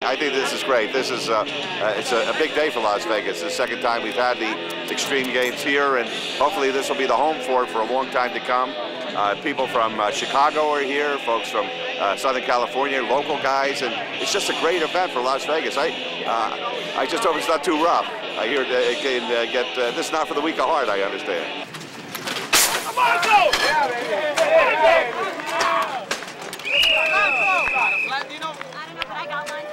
I think this is great. This is it's a big day for Las Vegas. It's the second time we've had the Xtreme Games here, and hopefully this will be the home for it for a long time to come. People from Chicago are here, folks from Southern California, local guys, and it's just a great event for Las Vegas. I just hope it's not too rough. I hear it can get, this is not for the weak of heart, I understand. Come on, go! Yeah, baby. Hey, Latino? I don't know, but I got one.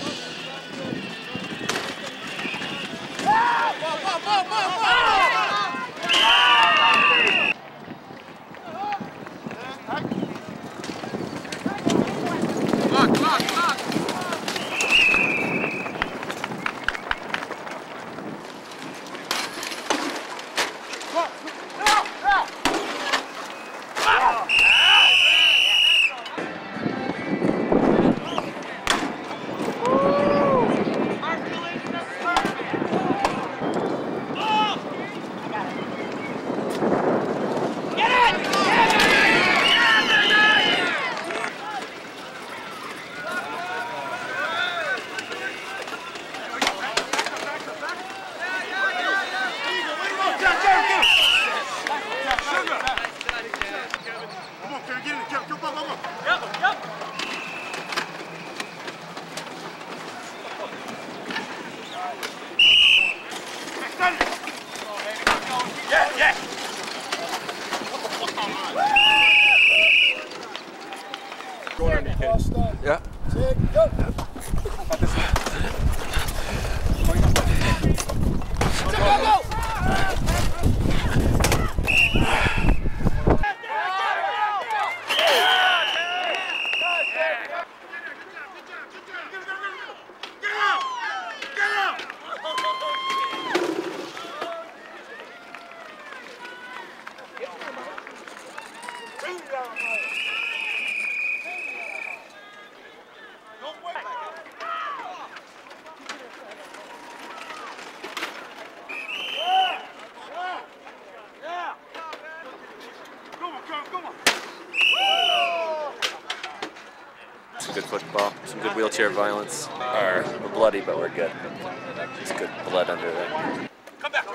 Yeah. Some good football, some good wheelchair violence. We're bloody, but we're good. There's good blood under there. Come back.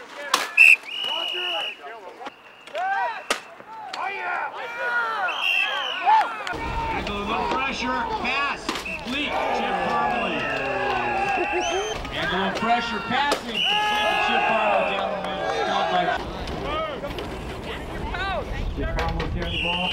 Handle a little pressure, pass, complete, Chip Farley. Handle a little pressure, passing, complete, Chip Farley down the middle. Stop by Chip Farley carrying the ball.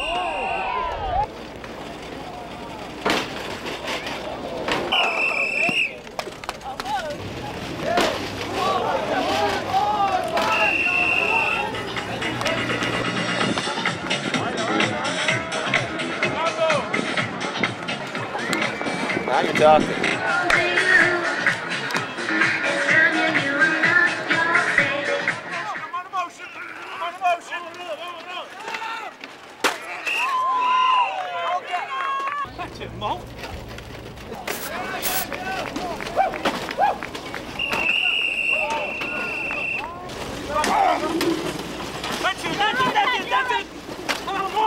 Now you're talking. That's it, Mo. That's it. Come on, Mo.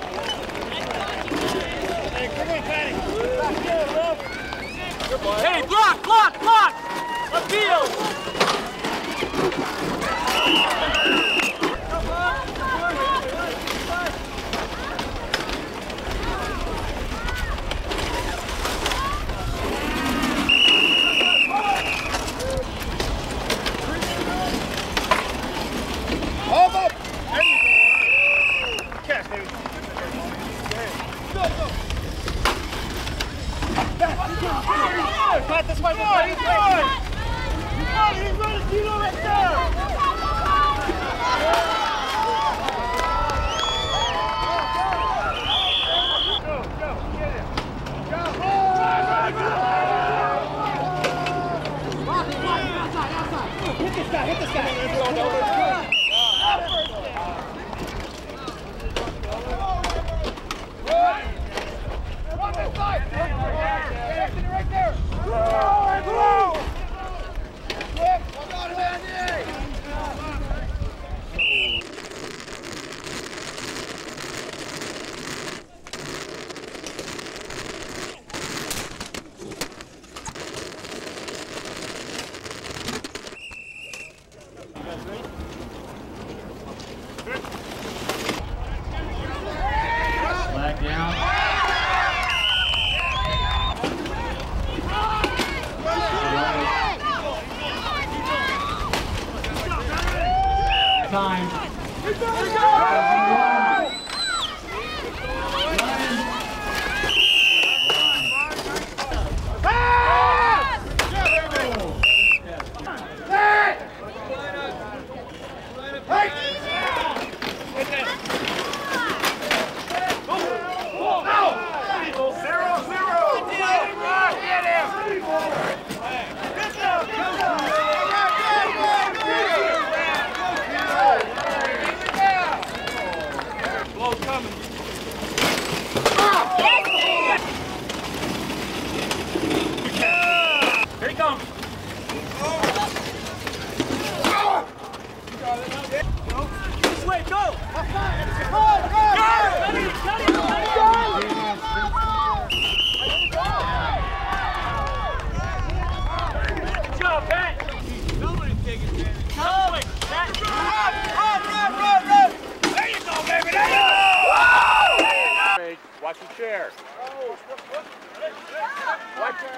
Hey, Pat, this way, he's good! He's good! He's running, Tito, right there! Go, get him! Go! Outside! Hit this guy! Let's go! Right there! Flag down. Time. Here he comes. This way, go! Good job, Pat. Nobody's taking advantage. Run! There you go, baby! There you go! Watch your chair. Watch your...